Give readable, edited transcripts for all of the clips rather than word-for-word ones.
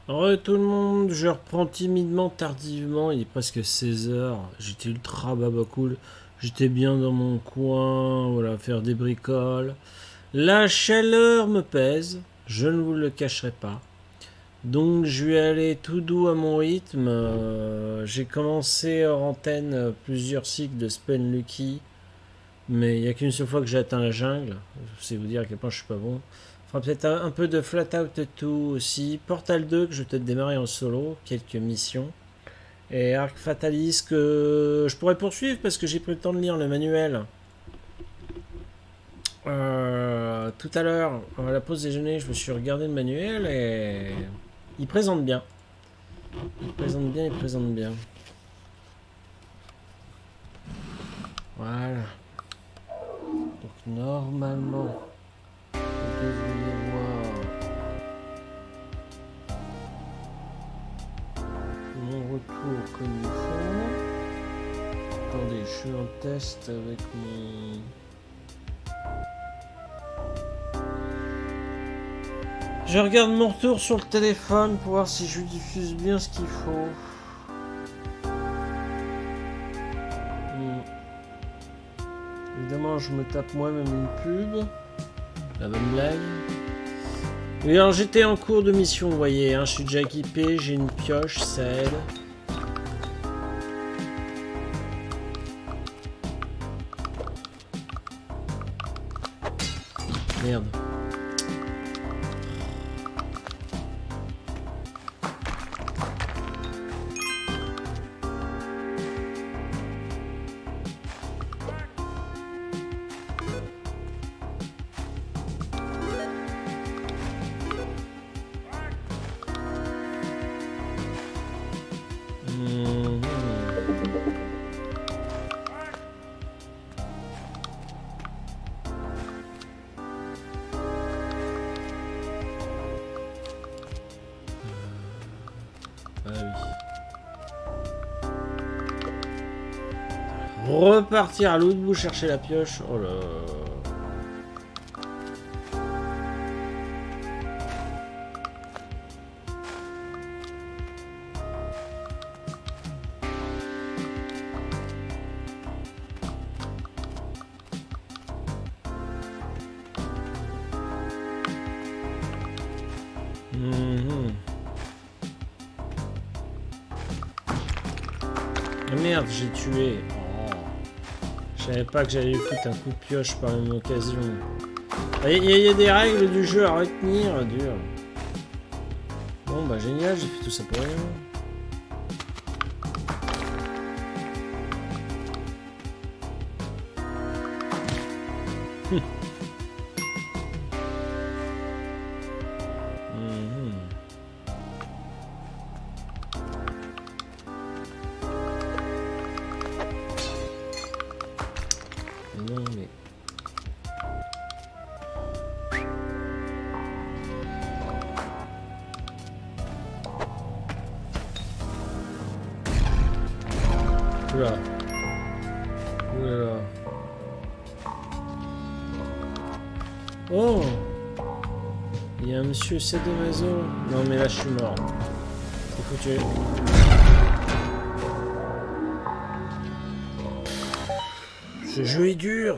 Re tout le monde, je reprends timidement, tardivement, il est presque 16 heures. J'étais ultra baba cool, j'étais bien dans mon coin, voilà, faire des bricoles. La chaleur me pèse, je ne vous le cacherai pas. Donc je vais aller tout doux à mon rythme. J'ai commencé hors antenne plusieurs cycles de Spell Lucky, mais il n'y a qu'une seule fois que j'ai atteint la jungle. Je sais vous dire à quel point je suis pas bon. Fera peut-être un peu de Flat Out 2 aussi. Portal 2 que je vais peut-être démarrer en solo, quelques missions. Et Arc Fatalis que je pourrais poursuivre parce que j'ai pris le temps de lire le manuel. Tout à l'heure, à la pause déjeuner, je me suis regardé le manuel et il présente bien. Il présente bien, il présente bien. Voilà. Donc normalement, vous devriez voir mon retour comme il faut. Attendez, je suis en test avec mon... Je regarde mon retour sur le téléphone pour voir si je diffuse bien ce qu'il faut. Évidemment, je me tape moi-même une pub. La bonne blague. Oui, alors j'étais en cours de mission, vous voyez, hein, je suis déjà équipé, j'ai une pioche, ça aide. Merde. Repartir à l'autre bout chercher la pioche. Oh là. Ah merde, j'ai tué. Je savais pas que j'allais lui foutre un coup de pioche par la même occasion. Il y a des règles du jeu à retenir, dur. Bon bah génial, j'ai fait tout ça pour rien. Non mais... Oula. Oula. Oh! Il y a un monsieur Sadomaso. Non mais là je suis mort. C'est foutu. Ce jeu est dur.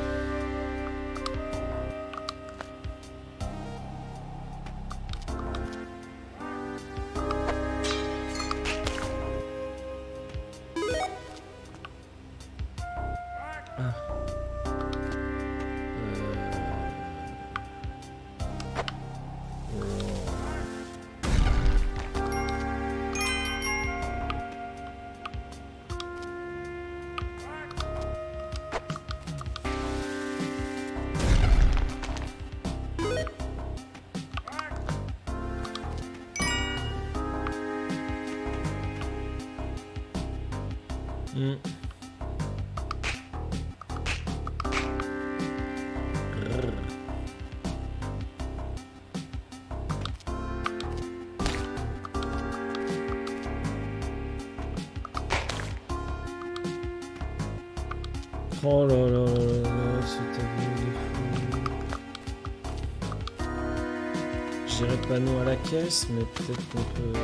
Oh là là là là, ce tableau de fou. j'irai pas nous à la caisse, mais peut-être qu'on peut...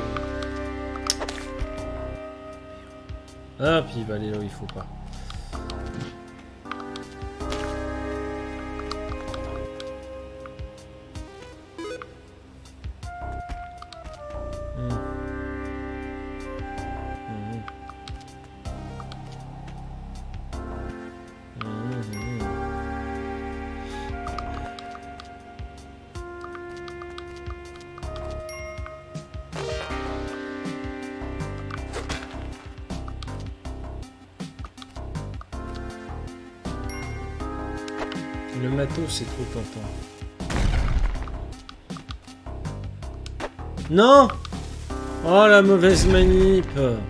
Ah, puis il va aller là où il faut pas. Le matos, c'est trop tentant. Non! Oh, la mauvaise manip!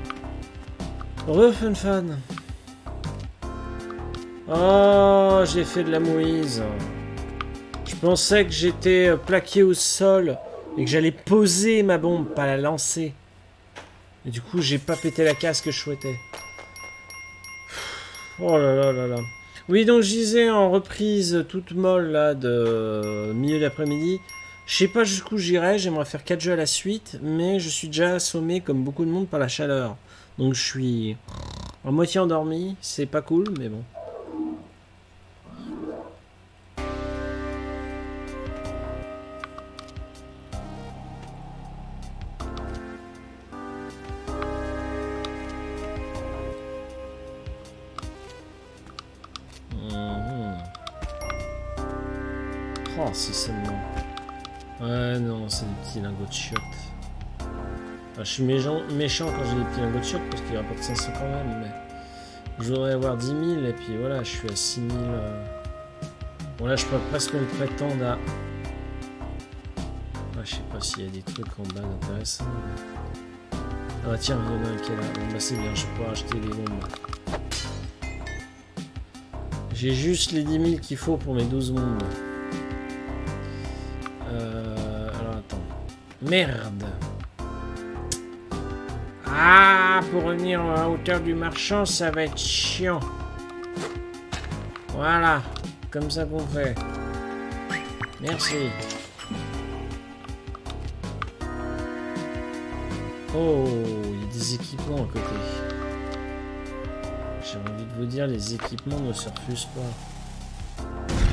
Fan. Oh, j'ai fait de la mouise. Je pensais que j'étais plaqué au sol et que j'allais poser ma bombe, pas la lancer. Et du coup, j'ai pas pété la casse que je souhaitais. Oh là là là là. Oui, donc je disais en reprise toute molle là de milieu d'après-midi. Je sais pas jusqu'où j'irai, j'aimerais faire 4 jeux à la suite, mais je suis déjà assommé comme beaucoup de monde par la chaleur. Donc je suis à moitié endormi, c'est pas cool, mais bon. Oh, c'est seulement... Ouais, non, c'est des petits lingots de chiottes. Enfin, je suis méchant quand j'ai des petits lingots de chiottes parce qu'il rapporte 500 quand même, mais... Je voudrais avoir 10 000 et puis voilà, je suis à 6 000... Bon là, je peux presque me prétendre à... Ah, je sais pas s'il y a des trucs en bas intéressants. Mais... Ah bah tiens, il y en a un qui est là. Bon bah c'est bien, je peux acheter les bombes. J'ai juste les 10 000 qu'il faut pour mes 12 bombes. Alors attends. Merde. Ah, pour revenir à hauteur du marchand, ça va être chiant. Voilà. Comme ça qu'on fait. Merci. Oh, il y a des équipements à côté. J'ai envie de vous dire, les équipements ne se refusent pas.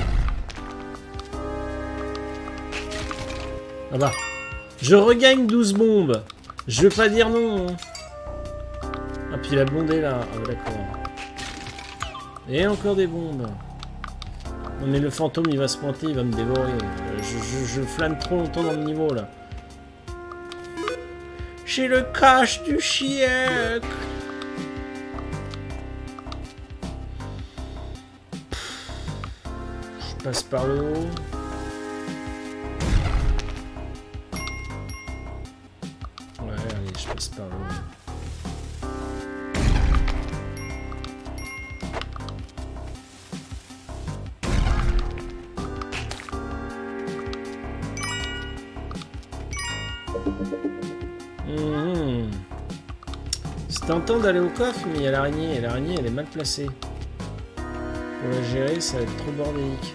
Ah bah, je regagne 12 bombes. Je veux pas dire non. Hein. Ah, puis la blonde est là. Ah bah d'accord. Et encore des bombes. Non mais le fantôme, il va se pointer, il va me dévorer. Je flâne trop longtemps dans le niveau, là. J'ai le cache du siècle. Je passe par le haut. Ouais, allez, je passe par le haut. C'est tentant d'aller au coffre, mais il y a l'araignée, et l'araignée elle est mal placée. Pour la gérer, ça va être trop bordélique.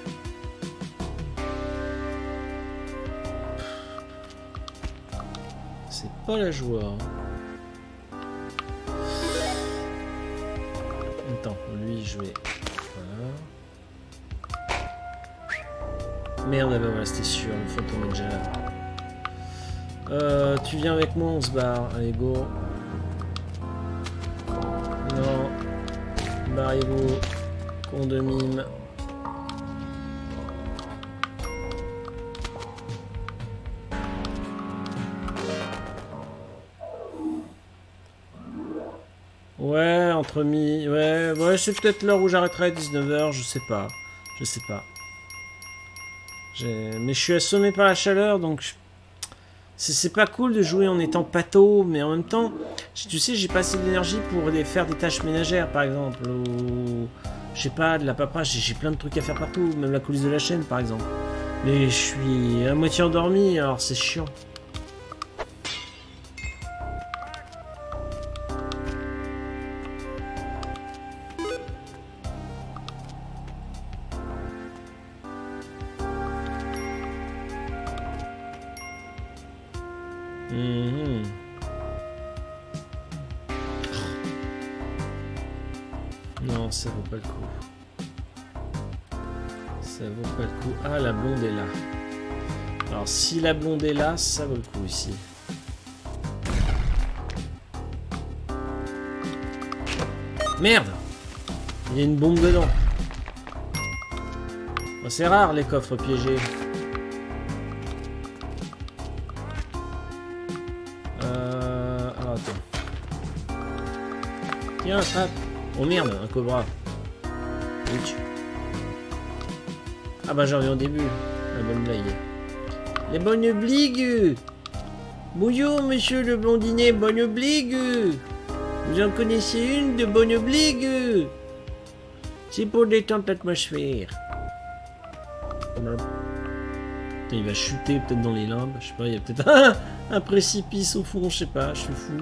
C'est pas la joie. Hein. Attends, lui je vais... Voilà. Merde, bah voilà, c'était sûr, le fantôme est déjà là. Tu viens avec moi, on se barre. Allez, go. Non. Barrez-vous. Con de mime. Ouais, entre mi... Ouais, c'est peut-être l'heure où j'arrêterai à 19 h, je sais pas. Je sais pas. Mais je suis assommé par la chaleur, donc... C'est pas cool de jouer en étant pâteau, mais en même temps, tu sais, j'ai pas assez d'énergie pour faire des tâches ménagères, par exemple, ou... Je sais pas, de la paperasse, j'ai plein de trucs à faire partout, même la coulisse de la chaîne, par exemple. Mais je suis à moitié endormi, alors c'est chiant. Mhm. Non, ça vaut pas le coup. Ça vaut pas le coup. Ah, la blonde est là. Alors, si la blonde est là, ça vaut le coup ici. Merde! Il y a une bombe dedans. Oh, c'est rare les coffres piégés. Alors, attends. Tiens, attrape. Oh merde, un cobra. Ouch. Ah bah j'en reviens au début. La bonne blague. Les bonnes bligues. Bonjour monsieur le blondinet, bonne bligue. Vous en connaissez une de bonne bligue? C'est pour détendre l'atmosphère. Il va chuter peut-être dans les limbes. Je sais pas, il y a peut-être un précipice au fond, je sais pas, je suis fou.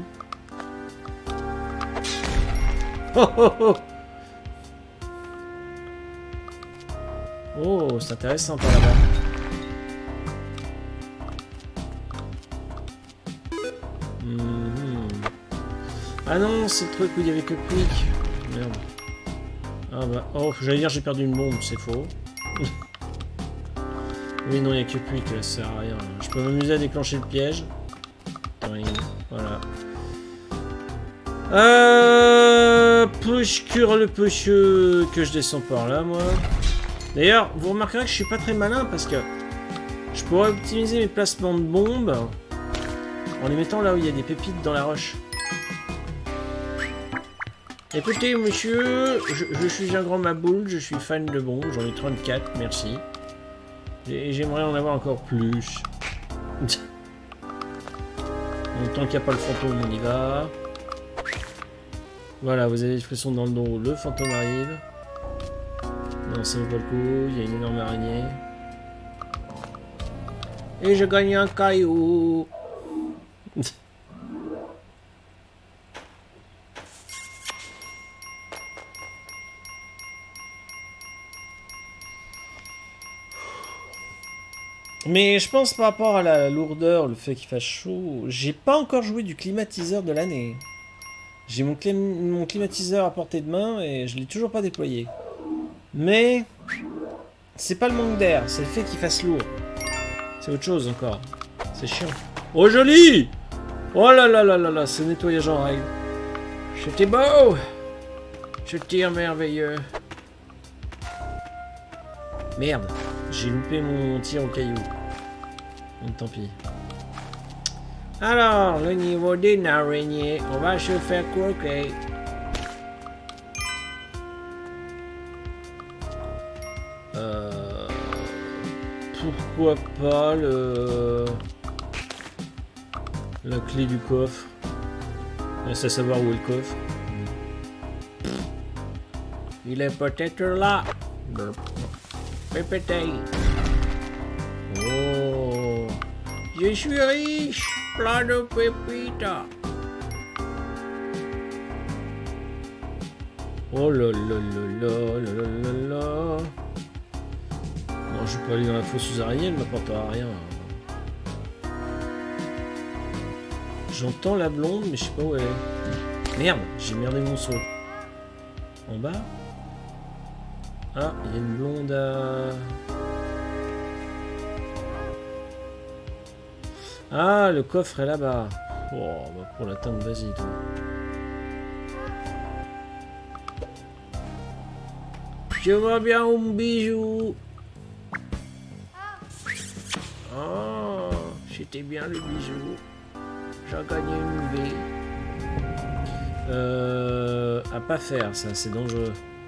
Oh oh oh! Oh, c'est intéressant par là-bas. Ah non, c'est le truc où il y avait que Quick. Merde. Ah bah, oh, j'allais dire j'ai perdu une bombe, c'est faux. Oui, non, il n'y a que Quick, là, ça sert à rien. Je peux m'amuser à déclencher le piège. Voilà. Push-cure le pusheux que je descends par là, moi. D'ailleurs, vous remarquerez que je suis pas très malin parce que je pourrais optimiser mes placements de bombes en les mettant là où il y a des pépites dans la roche. Écoutez, monsieur, je suis un grand maboule, je suis fan de bombes, j'en ai 34, merci. Et j'aimerais en avoir encore plus. Donc, tant qu'il n'y a pas le fantôme, on y va. Voilà, vous avez des frissons dans le dos, le fantôme arrive. Non, ça vaut pas le coup, il y a une énorme araignée. Et je gagne un caillou. Mais je pense par rapport à la lourdeur, le fait qu'il fasse chaud, j'ai pas encore joué du climatiseur de l'année. J'ai mon climatiseur à portée de main et je l'ai toujours pas déployé. Mais c'est pas le manque d'air, c'est le fait qu'il fasse lourd. C'est autre chose encore. C'est chiant. Oh joli! Oh là là là là là, ce nettoyage en règle. C'était beau! Je tire merveilleux. Merde, j'ai loupé mon tir au caillou. Donc tant pis. Alors, le niveau d'une araignée, on va se faire croquer. Pourquoi pas la clé du coffre? Reste à savoir où est le coffre. Il est peut-être là. Pépété. Oh, je suis riche, plein de pépites. Oh là là là là là là là. Non, je peux aller dans la fosse aux araignées, elle m'apportera rien. J'entends la blonde, mais je sais pas où elle est. Merde, j'ai merdé mon saut. En bas? Ah, il y a une blonde à... Ah, le coffre est là-bas. Oh, bah pour l'atteindre, vas-y, toi. Je vois bien un bijou. Oh, c'était bien le bijou. J'ai gagné une V. À pas faire, ça, c'est dangereux.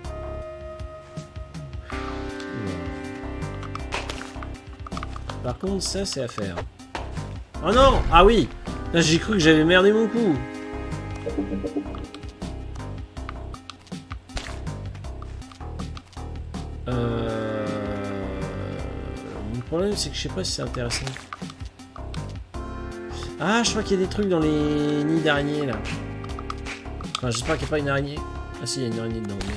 Par contre, ça, c'est à faire. Oh non! Ah oui! Là, j'ai cru que j'avais merdé mon coup. Mon problème, c'est que je sais pas si c'est intéressant. Ah, je crois qu'il y a des trucs dans les nids d'araignées, là. Enfin, j'espère qu'il n'y a pas une araignée. Ah si, il y a une araignée dedans,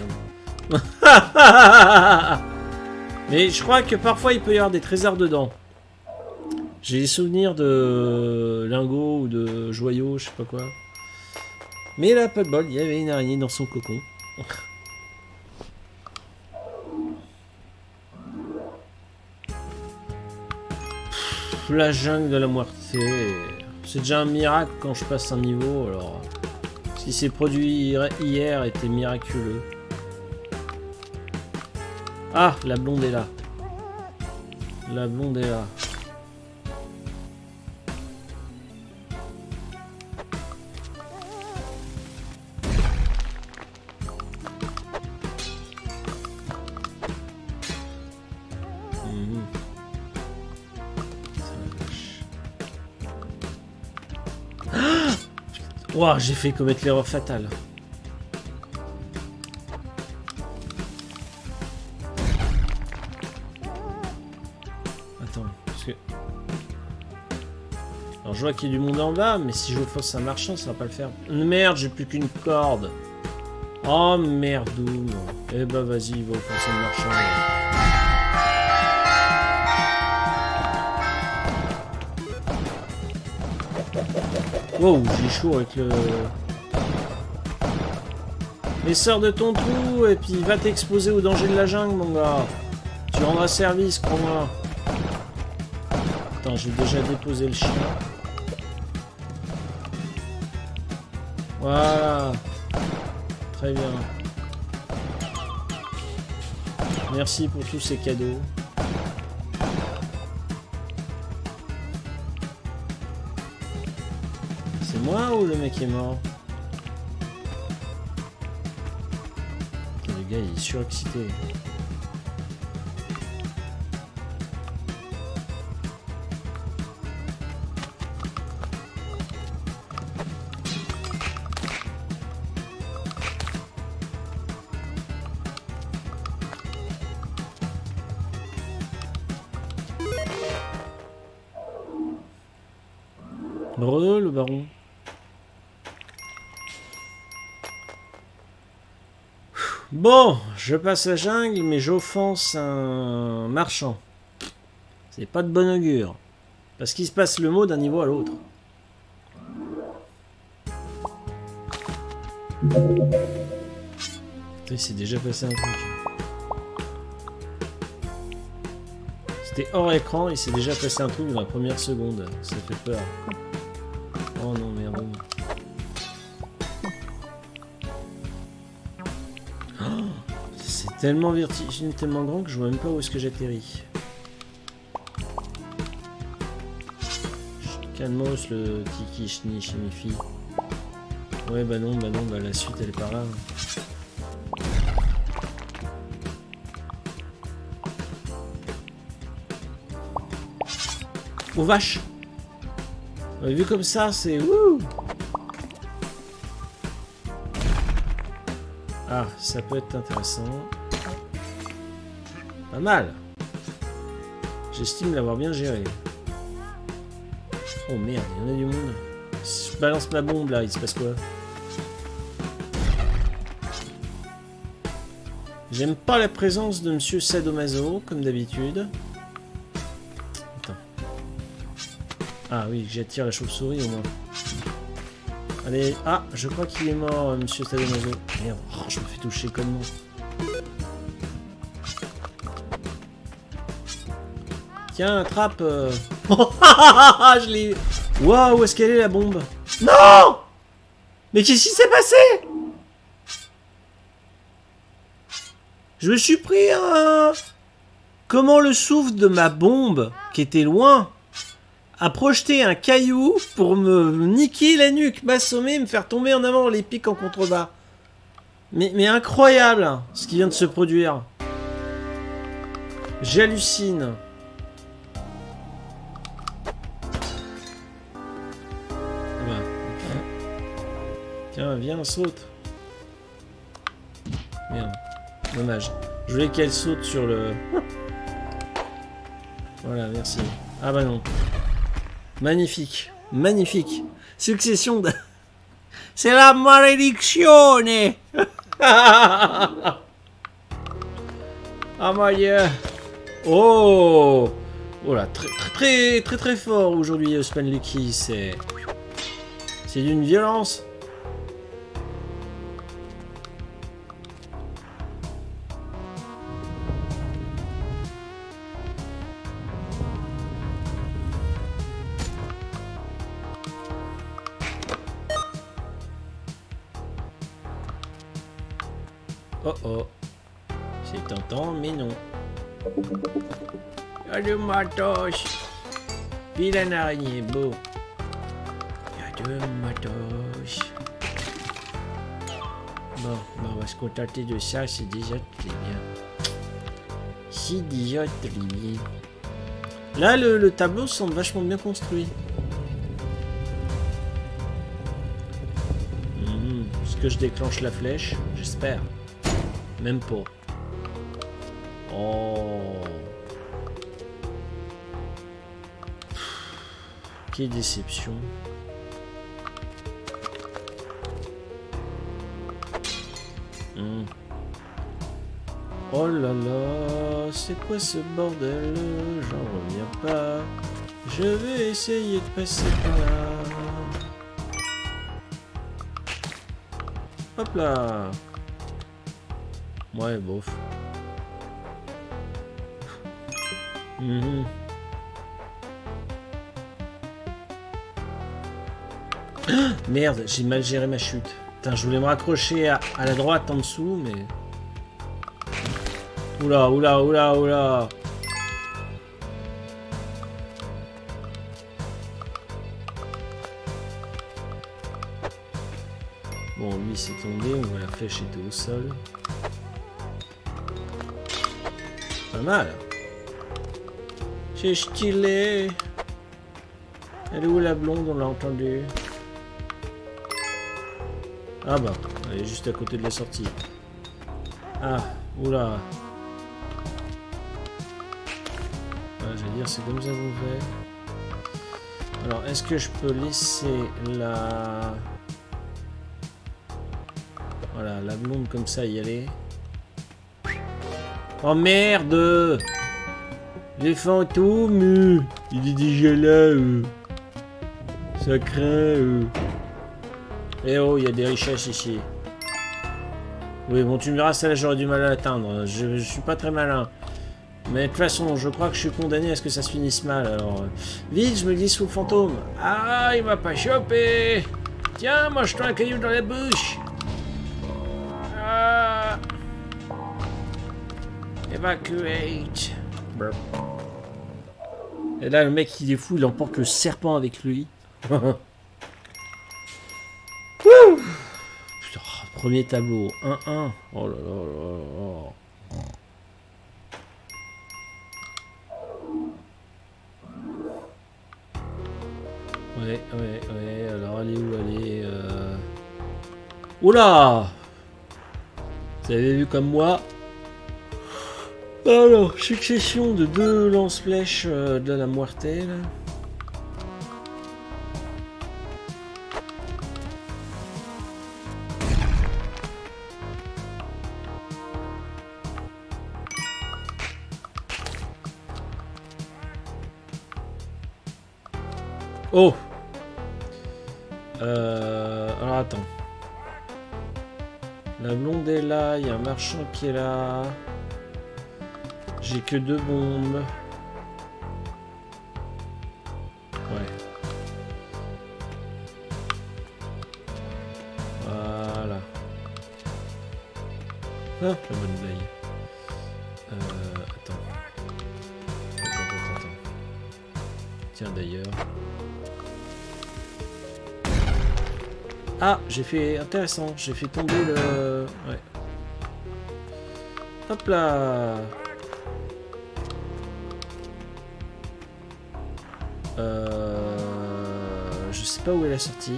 merde. Mais je crois que parfois, il peut y avoir des trésors dedans. J'ai des souvenirs de lingots ou de joyaux, je sais pas quoi. Mais là, pas de bol, il y avait une araignée dans son cocon. La jungle de la Muerte. C'est déjà un miracle quand je passe un niveau, alors... Ce qui s'est produit hier était miraculeux. Ah, la blonde est là. La blonde est là. Ouah, j'ai fait commettre l'erreur fatale. Attends, parce que... Alors je vois qu'il y a du monde en bas, mais si je force un marchand, ça va pas le faire. Merde, j'ai plus qu'une corde. Oh merdoum. Eh bah vas-y, il va offenser le marchand. Wow, j'ai chaud avec le... Mais sors de ton trou et puis va t'exposer au danger de la jungle, mon gars. Tu rendras service, crois-moi. Attends, j'ai déjà déposé le chien. Voilà. Très bien. Merci pour tous ces cadeaux. C'est moi ou le mec est mort? Le gars il est surexcité. Heureux le baron. Bon, je passe la jungle, mais j'offense un marchand. C'est pas de bon augure. Parce qu'il se passe le mot d'un niveau à l'autre. Il s'est déjà passé un truc. C'était hors écran, il s'est déjà passé un truc dans la première seconde. Ça fait peur. Oh non, merde. C'est tellement vertigineux, tellement grand que je vois même pas où est-ce que j'atterris. Calmos, le Tiki Shni Shimifi. Ouais, bah non, bah la suite elle est par là. Oh vache! Vu comme ça, c'est... Wouh! Ah, ça peut être intéressant. Pas mal. J'estime l'avoir bien géré. Oh merde, il y en a du monde. Si je balance ma bombe là, il se passe quoi? J'aime pas la présence de Monsieur Sadomaso, comme d'habitude. Attends. Ah oui, j'attire la chauve-souris au moins. Allez, ah, je crois qu'il est mort, Monsieur Sadomaso. Merde, oh, je me fais toucher connement. Tiens, attrape. Je l'ai. Waouh, où est-ce qu'elle est la bombe? Non! Mais qu'est-ce qui s'est passé? Je me suis pris un... Comment le souffle de ma bombe, qui était loin, a projeté un caillou pour me niquer la nuque, m'assommer, me faire tomber en avant les pics en contrebas. Mais incroyable, ce qui vient de se produire. J'hallucine. Tiens, viens, saute. Merde. Dommage. Je voulais qu'elle saute sur le... Voilà, merci. Ah bah non. Magnifique. Magnifique. Succession de... C'est la malédiction. Ah mon Dieu. Oh. Oh là, très fort aujourd'hui, Spanlucky, c'est d'une violence. Oh oh, c'est tentant, mais non. Y'a du matos. Vilaine araignée, beau. Y'a du matos. Bon, bah on va se contenter de ça, c'est déjà très bien. C'est déjà très bien. Là, le tableau semble vachement bien construit. Est-ce que je déclenche la flèche? J'espère. Même pas. Oh. Quelle déception. Oh là là, c'est quoi ce bordel? J'en reviens pas. Je vais essayer de passer par là. Hop là. Ouais, bof. Merde, j'ai mal géré ma chute. Putain, je voulais me raccrocher à la droite en dessous, mais... Oula, oula, oula, oula. Bon, lui c'est tombé, on voit la flèche était au sol. Pas mal. C'est stylé. Elle est où la blonde? On l'a entendu. Ah bah, elle est juste à côté de la sortie. Ah, oula. Ah, j'allais dire, c'est comme ça qu'on fait. Alors, est-ce que je peux laisser la... Voilà, la blonde comme ça y aller? Oh merde! Les fantômes! Il est déjà là! Ça craint! Eh oh, il y a des richesses ici. Oui, bon, tu me verras, celle-là, j'aurais du mal à l'atteindre. Je suis pas très malin. Mais de toute façon, je crois que je suis condamné à ce que ça se finisse mal, alors... Vite, je me glisse sous le fantôme. Ah, il m'a pas chopé! Tiens, mange-toi un caillou dans la bouche! Ah... Evacuate. Burp. Et là, le mec, il est fou, il emporte le serpent avec lui. Putain, premier tableau, 1-1. Oh là là là là. Ouais, alors elle est où? Elle est... Oula! Vous avez vu comme moi? Alors, succession de 2 lance-flèches de la Muerte, là. Oh! Alors attends. La blonde est là, il y a un marchand qui est là. J'ai que 2 bombes. Ouais. Voilà. Ah, la bonne blague. Attends. Tiens d'ailleurs. Ah, j'ai fait... Intéressant, j'ai fait tomber le... Ouais. Hop là. Je sais pas où est la sortie.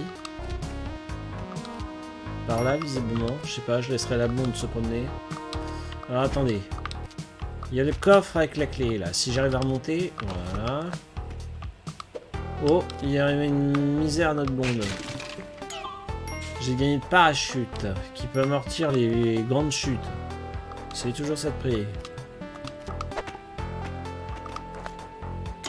Par là, visiblement. Je sais pas, je laisserai la blonde se promener. Alors, attendez. Il y a le coffre avec la clé, là. Si j'arrive à remonter... Voilà. Oh, il y a une misère à notre blonde. J'ai gagné le parachute, qui peut amortir les grandes chutes. C'est toujours ça de prix.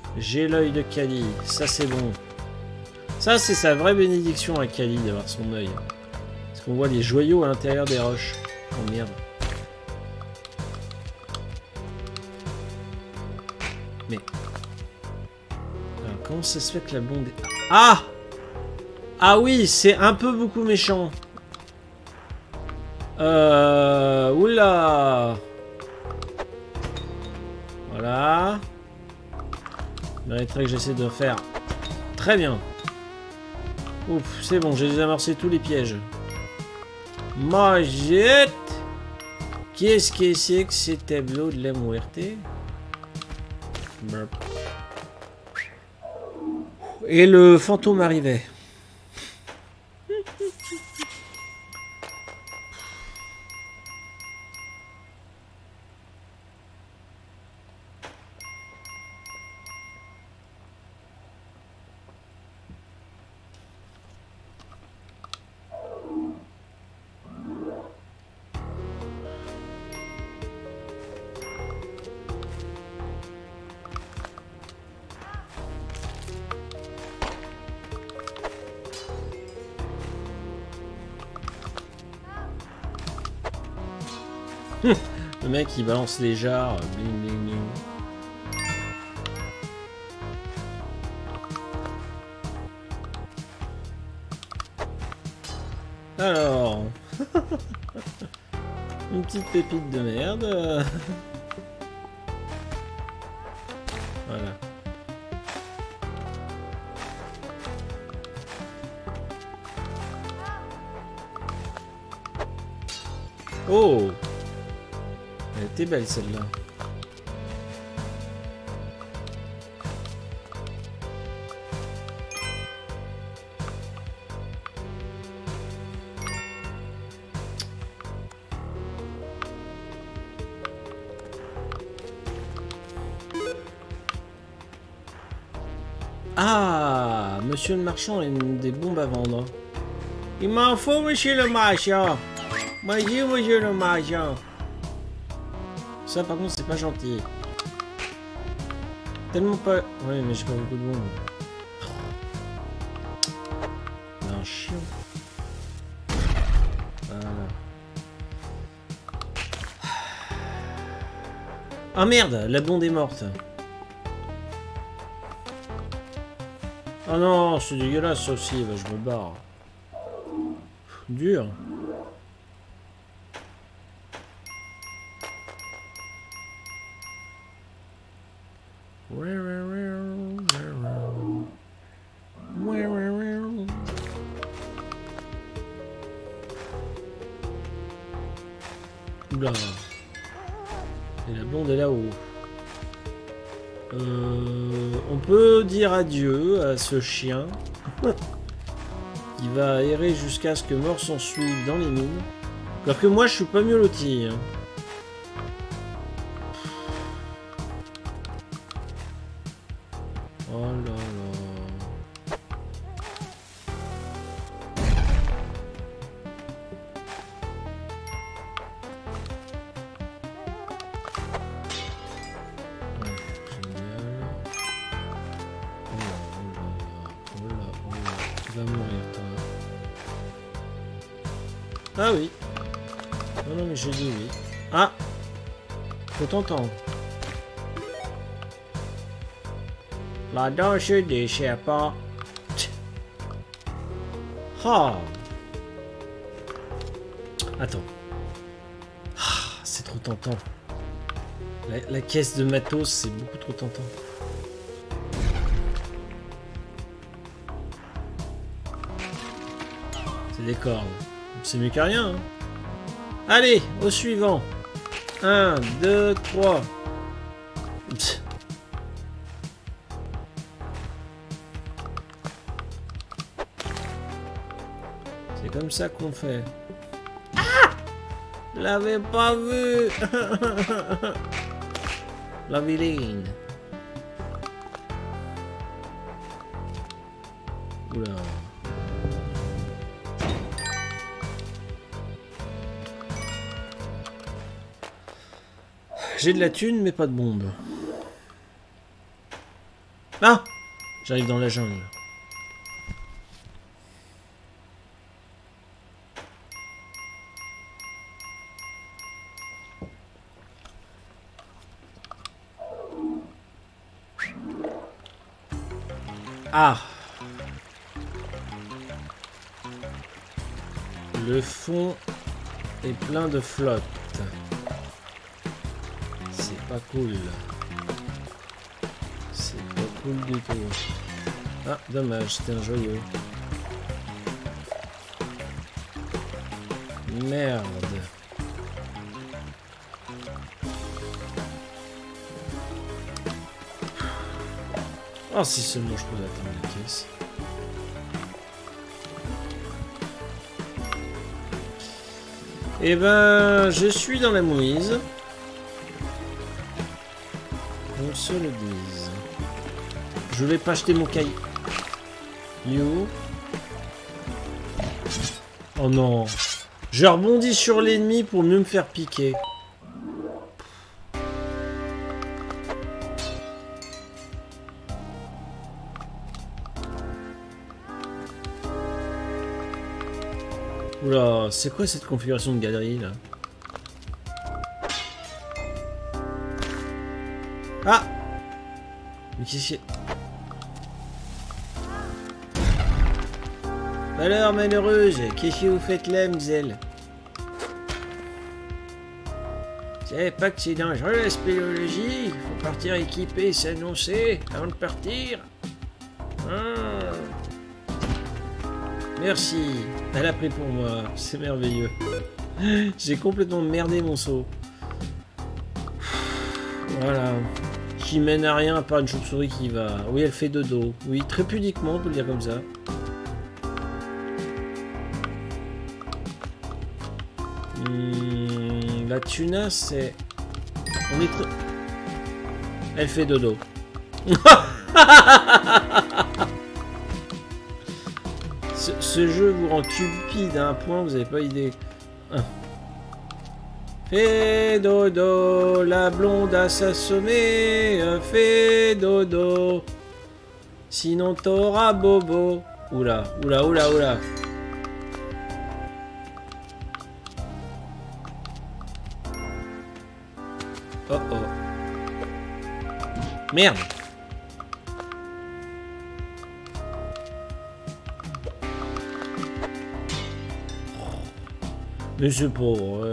J'ai l'œil de Kali. Ça, c'est bon. Ça, c'est sa vraie bénédiction à Kali d'avoir son œil. Parce qu'on voit les joyaux à l'intérieur des roches. Oh merde. Mais... Alors, comment ça se fait que la blonde... Ah! Ah oui, c'est un peu beaucoup méchant. Oula! Voilà. Il mériterait que j'essaie de faire très bien. Ouf, c'est bon, j'ai désamorcé tous les pièges. Majette! Qu'est-ce que c'est que ces tableaux de la muerte? Et le fantôme arrivait. Le mec il balance les jarres, bling bling bling. Alors, une petite pépite de merde. Voilà. Oh! Elle était belle celle-là. Ah, monsieur le marchand a des bombes à vendre. Il m'en faut, monsieur le marchand. Bonjour, monsieur le marchand. Ça, par contre, c'est pas gentil. Tellement pas... Oui, mais j'ai pas beaucoup de bombes. Un chiant. Voilà. Ah merde, la blonde est morte. Oh non, c'est dégueulasse ça aussi, bah, je me barre. Dur. Oula. Et la blonde est là-haut. On peut dire adieu à ce chien qui va errer jusqu'à ce que mort s'en suive dans les mines. Alors que moi je suis pas mieux loti. Hein. Oh là là. Va mourir, toi. Ah oui. Non, non, mais j'ai dit oui. Ah! Faut t'entendre. La danse des Sherpas. Ah! Attends. Ah, c'est trop tentant. La caisse de matos, c'est beaucoup trop tentant. Des cordes. C'est mieux qu'à rien. Hein. Allez, au suivant. 1, 2, 3. C'est comme ça qu'on fait. Ah! L'avais pas vu. La vilaine. Oula. J'ai de la thune, mais pas de bombe. Ah! J'arrive dans la jungle. Ah! Le fond est plein de flotte. C'est pas cool. C'est pas cool du tout. Ah, dommage, c'était un joyau. Merde. Oh, si seulement je pouvais atteindre la caisse. Eh ben, je suis dans la mouise. On se le dise. Je vais pas acheter mon cahier. You. Oh non. Je rebondis sur l'ennemi pour mieux me faire piquer. Oula, c'est quoi cette configuration de galerie là? Ah! Mais qu'est-ce que... Alors, malheureuse, qu'est-ce que vous faites là, Mzel? Vous savez pas que c'est dangereux la spéléologie? Il faut partir équipé et s'annoncer avant de partir. Ah. Merci, elle a pris pour moi, c'est merveilleux. J'ai complètement merdé mon saut. Voilà. Qui mène à rien à part une chauve-souris qui va... Oui, elle fait dodo. Oui, très pudiquement, on peut le dire comme ça. La tuna, c'est... On est très... Elle fait dodo. Ce jeu vous rend cupide à un point, vous n'avez pas idée. Fais dodo, la blondasse assommée, fais dodo. Sinon t'auras bobo. Oula, oula, oula, oula. Oh oh. Merde. Mais c'est pour...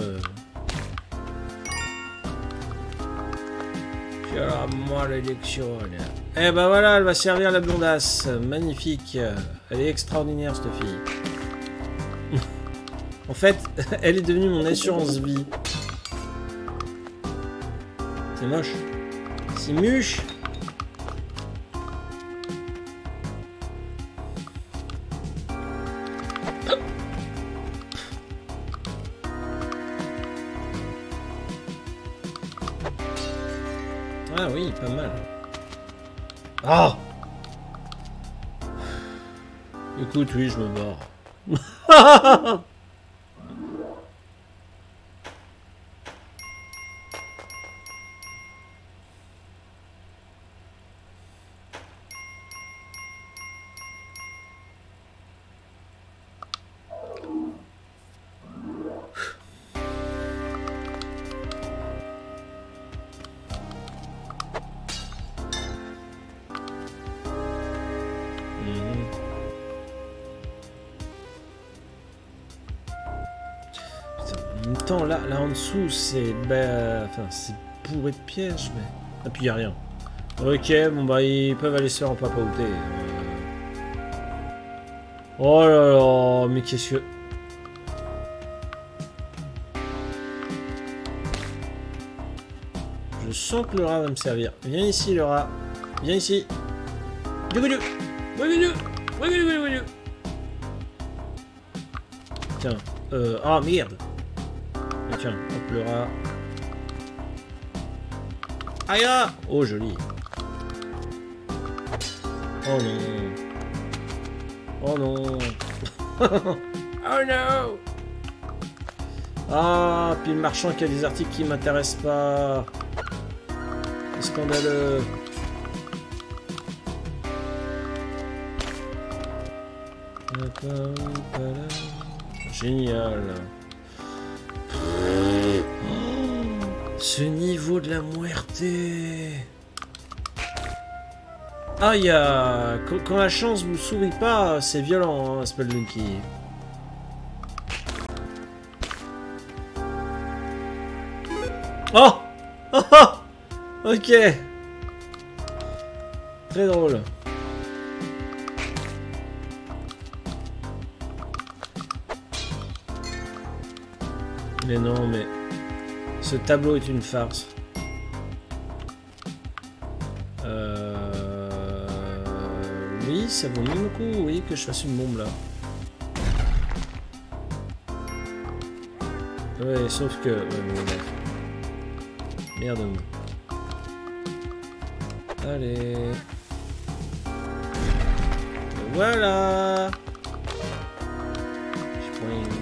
C'est la malédiction. Eh ben voilà, elle va servir la blondasse. Magnifique. Elle est extraordinaire, cette fille. En fait, elle est devenue mon assurance vie. C'est moche. C'est muche. Ah oui, pas mal. Ah! Écoute, oui, je me barre. En même temps, là en dessous, c'est enfin, c'est bourré de pièges, mais... Ah, puis il n'y a rien. Ok, bon bah, ils peuvent aller se faire en papaouté. Oh là là, mais qu'est-ce que... Je sens que le rat va me servir. Viens ici, le rat. Viens ici. Tiens. Ah, merde. Et tiens, hop, le rat. Aïe! Oh, joli. Oh non. Oh non. Oh non. Ah, puis le marchand qui a des articles qui m'intéressent pas. C'est scandaleux. Génial. Ce niveau de la muerte. Ah, il y a... Quand la chance vous sourit pas, c'est violent, hein, Spelunky. Oh, oh, oh. Ok. Très drôle. Mais non, mais... Ce tableau est une farce. Oui, ça vaut même le coup, oui, que je fasse une bombe là. Ouais, sauf que... Merde. Allez. Voilà. Je prends une...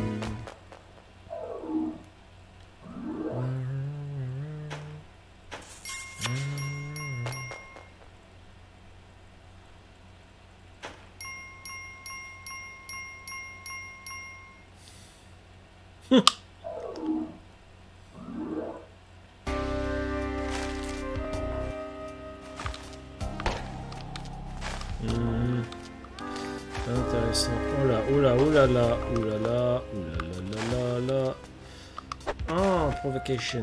Intéressant. Oh là, oh là, oh là là, oh là là, oh là là là là là. Ah, provocation.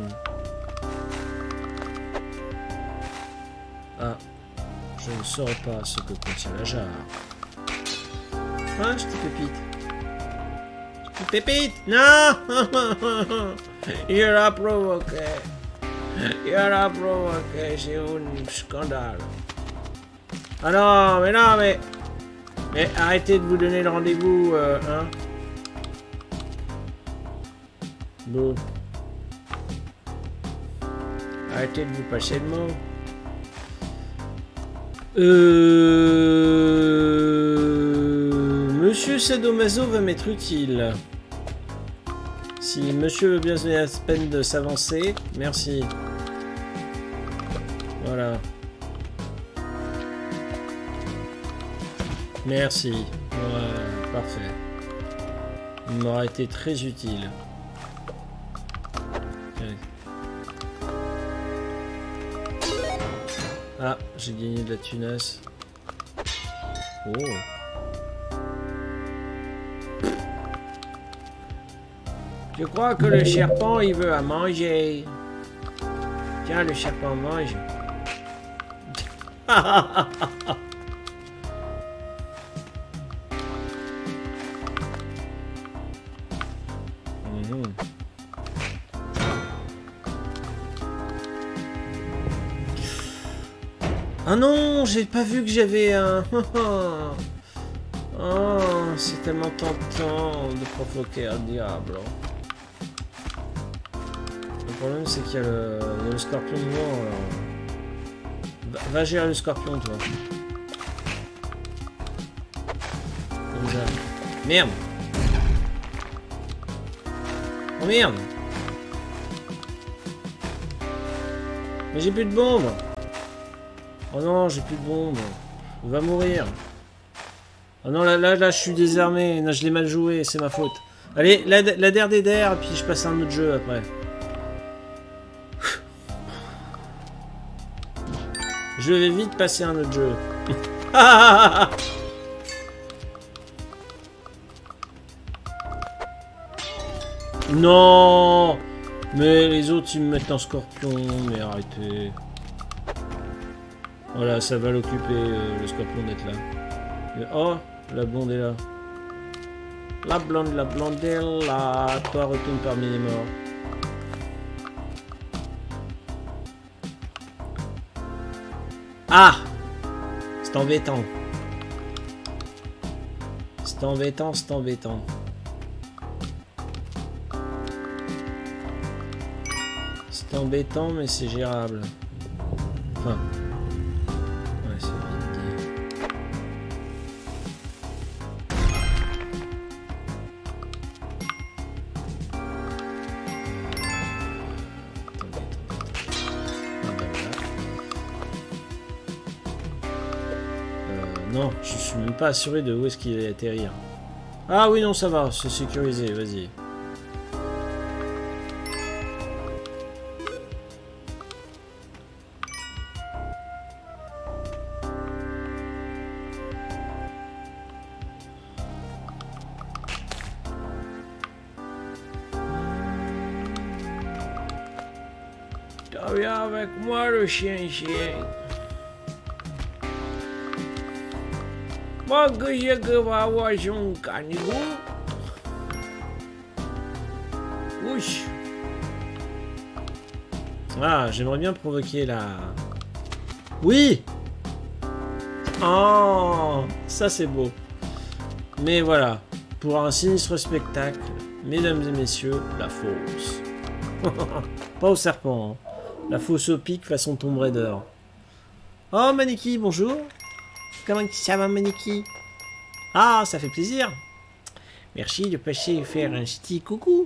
Ah, je ne saurais pas ce que contient la jarre. Ah, je te pépite. Je te pépite. Non. You're a provoqué. You're a provoqué. C'est un scandale. Ah non, mais non, mais... Mais arrêtez de vous donner le rendez-vous, hein. Bon. Arrêtez de vous passer le mot. Monsieur Sadomaso va m'être utile. Si monsieur veut bien se donner la peine de s'avancer, merci. Voilà. Merci. Ouais, parfait. Il m'aura été très utile. Okay. Ah, j'ai gagné de la tunasse. Oh. Je crois que le serpent, il veut à manger. Tiens, le serpent mange. Ah non, j'ai pas vu que j'avais un... Oh, c'est tellement tentant de provoquer un diable. Le problème, c'est qu'il y a le scorpion devant. Va gérer le scorpion, toi. Comme ça. Merde. Oh merde. Mais j'ai plus de bombes. Oh non, j'ai plus de bombes. Il va mourir. Oh non, là, je suis désarmé. Là, je l'ai mal joué, c'est ma faute. Allez, la der des der, puis je passe à un autre jeu après. Je vais vite passer à un autre jeu. Non. Mais les autres, ils me mettent un scorpion. Mais arrêtez. Voilà, ça va l'occuper, le scorpion d'être là. Et, oh, la blonde est là. La blonde est là. Toi, retourne parmi les morts. Ah! C'est embêtant. C'est embêtant, c'est embêtant. C'est embêtant, mais c'est gérable. Enfin... Non, je suis même pas assuré de où est-ce qu'il va atterrir. Ah oui, non, ça va, c'est sécurisé, vas-y. Viens avec moi, le chien-chien. Moi que je vais avoir son canigou. Ouch. Ah, j'aimerais bien provoquer la... Oui. Oh, ça c'est beau. Mais voilà, pour un sinistre spectacle, mesdames et messieurs, la fosse. Pas au serpent, hein. La fosse au pic façon Tomb Raider. Oh, Maniki, bonjour. Comment ça va, Maniki? Ah, ça fait plaisir. Merci de passer et faire un petit coucou.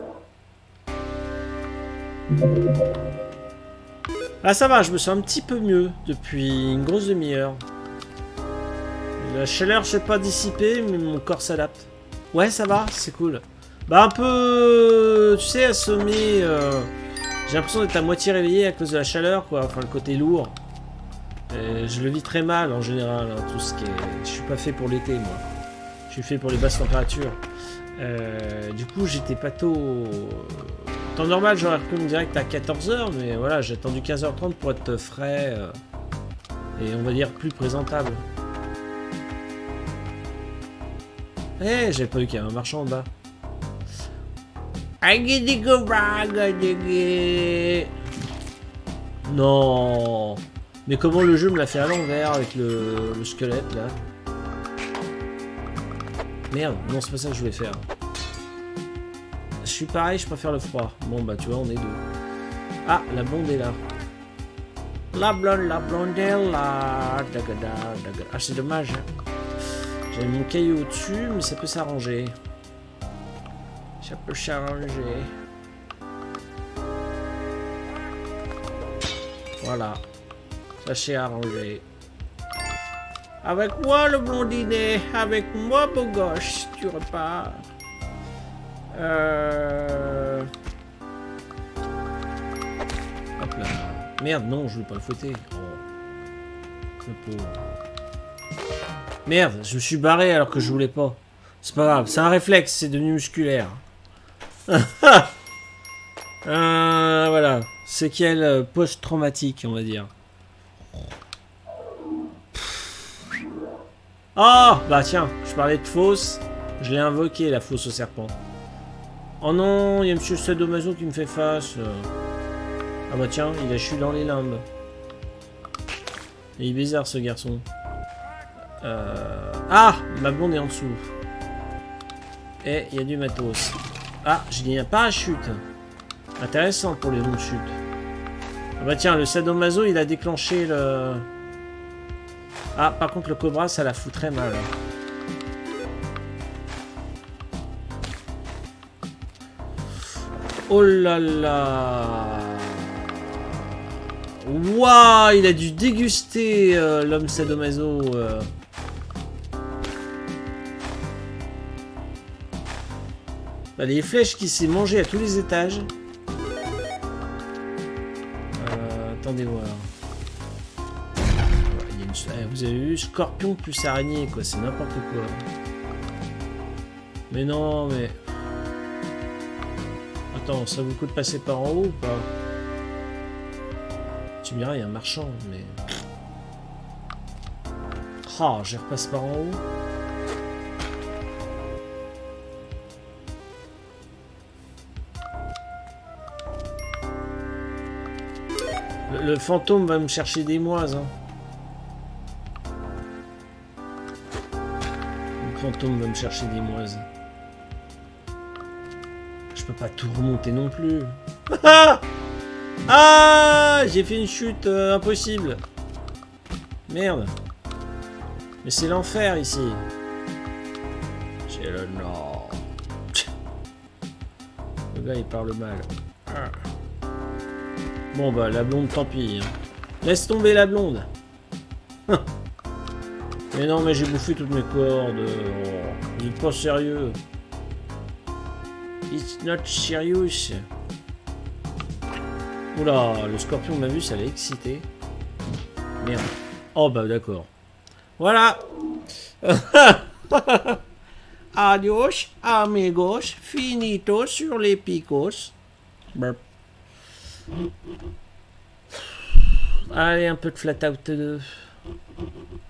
Ah, ça va, je me sens un petit peu mieux depuis une grosse demi-heure. La chaleur s'est pas dissipée, mais mon corps s'adapte. Ouais, ça va, c'est cool. Bah, un peu, tu sais, assommé. J'ai l'impression d'être à moitié réveillé à cause de la chaleur, quoi. Enfin, le côté lourd. Et je le vis très mal en général, hein, tout ce qui est... Je suis pas fait pour l'été, moi. Je suis fait pour les basses températures. Du coup, j'étais pas tôt... Temps normal, j'aurais repris mon direct à 14 h, mais voilà, j'ai attendu 15 h 30 pour être frais et on va dire plus présentable. Eh, j'avais pas vu qu'il y avait un marchand en bas. Non. Mais comment le jeu me l'a fait à l'envers avec le squelette là? Merde, non c'est pas ça que je voulais faire. Je suis pareil, je préfère le froid. Bon bah tu vois, on est deux. Ah, la blonde est là. La blonde est là. Ah c'est dommage. J'avais mon caillou au-dessus, mais ça peut s'arranger. Ça peut s'arranger. Voilà. Ça s'est arrangé. Avec moi le blondinet. Avec moi beau gosse. Tu repars. Hop là. Merde, non, je veux pas le fouetter. Oh. Le pauvre. Merde, je me suis barré alors que je voulais pas. C'est pas grave, c'est un réflexe, c'est devenu musculaire. Voilà. Séquelle post-traumatique, on va dire. Oh, bah tiens, je parlais de fosse. Je l'ai invoqué, la fosse au serpent. Oh non, il y a monsieur Sadomaso qui me fait face. Ah bah tiens, il a chu dans les limbes. Il est bizarre ce garçon. Ah, ma blonde est en dessous. Et il y a du matos. Ah, j'ai gagné un parachute. Intéressant pour les longs de chute. Ah bah tiens, le Sadomaso, il a déclenché le... Ah, par contre, le cobra, ça la fout très mal. Oh là là. Waouh, il a dû déguster l'homme Sadomaso. Bah, les flèches qui s'est mangé à tous les étages. Attendez voir. Il y a une... Vous avez vu, scorpion plus araignée, quoi. C'est n'importe quoi. Mais non, mais... Attends, ça vous coûte de passer par en haut ou pas? Tu me diras, il y a un marchand, mais... Ah, je repasse par en haut. Le fantôme va me chercher des moises. Hein. Le fantôme va me chercher des moises. Je peux pas tout remonter non plus. Ah, j'ai fait une chute impossible. Merde. Mais c'est l'enfer ici. C'est le nord. Le gars il parle mal. Bon bah la blonde tant pis. Hein. Laisse tomber la blonde. Mais non, mais j'ai bouffé toutes mes cordes. Oh, vous êtes pas sérieux. It's not serious. Oula, le scorpion m'a vu, ça l'a excité. Merde. Oh bah d'accord. Voilà. Adios, amigos. Finito sur les picos. Burp. Allez, un peu de flat out 2.